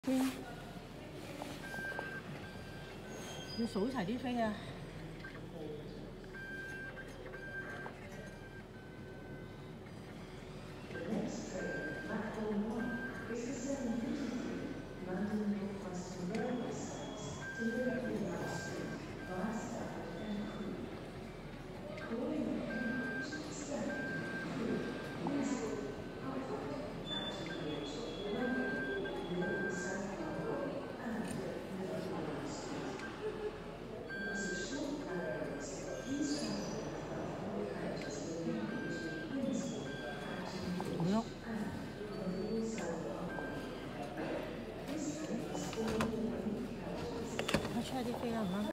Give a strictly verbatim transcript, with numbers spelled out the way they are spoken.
飛，要數齊啲飛啊！唔喐，我 check 啲飛啱唔啱？